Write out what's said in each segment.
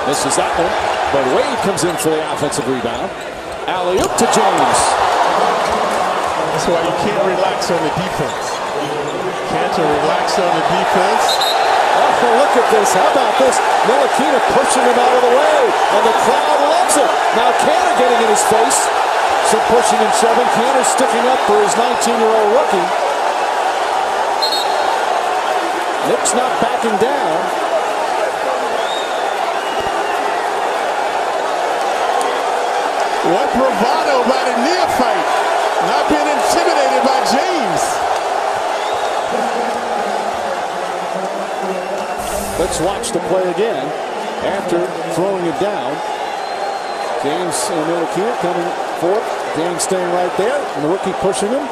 Misses that one, but Wade comes in for the offensive rebound. Alley-oop to James. That's why you can't relax on the defense. Kanter relax on the defense. Oh, look at this. How about this? Ntilikina pushing him out of the way, and the crowd loves it. Now Kanter getting in his face. Some pushing and shoving. Kanter sticking up for his 19-year-old rookie. Nick's not backing down. What bravado by the neophyte. Not being intimidated by James. Let's watch the play again after throwing it down. James and Ntilikina coming forward. James staying right there, and the rookie pushing him.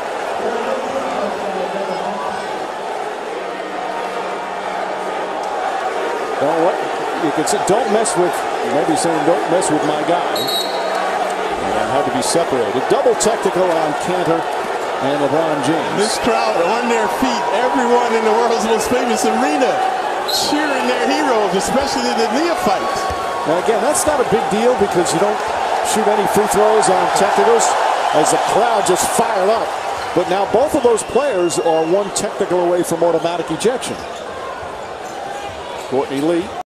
You could say, don't mess with, maybe saying, don't mess with my guy. And had to be separated. Double technical on Kanter and LeBron James. This crowd on their feet, everyone in the world's most famous arena, cheering their heroes, especially the neophytes. Now again, that's not a big deal because you don't shoot any free throws on technicals as the crowd just fired up. But now both of those players are one technical away from automatic ejection. Courtney Lee.